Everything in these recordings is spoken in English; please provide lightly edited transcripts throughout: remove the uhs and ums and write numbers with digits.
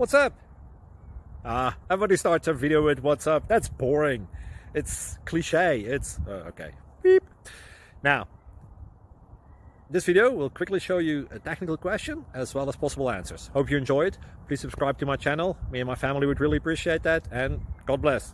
What's up? Everybody starts a video with what's up. That's boring. It's cliche. It's okay. Beep. Now, this video will quickly show you a technical question as well as possible answers. Hope you enjoyed. Please subscribe to my channel. Me and my family would really appreciate that, and God bless.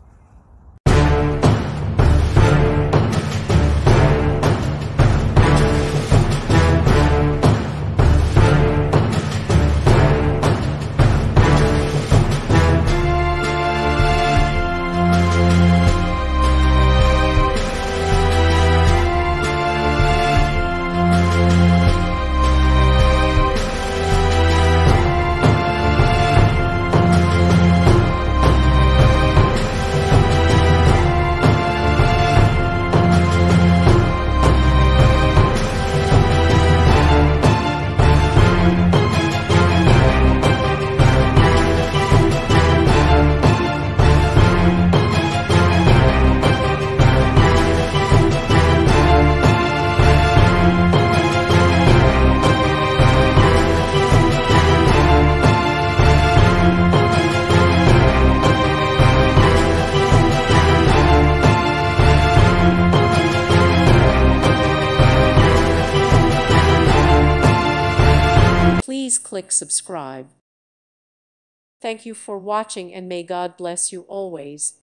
Please click subscribe. Thank you for watching, and may God bless you always.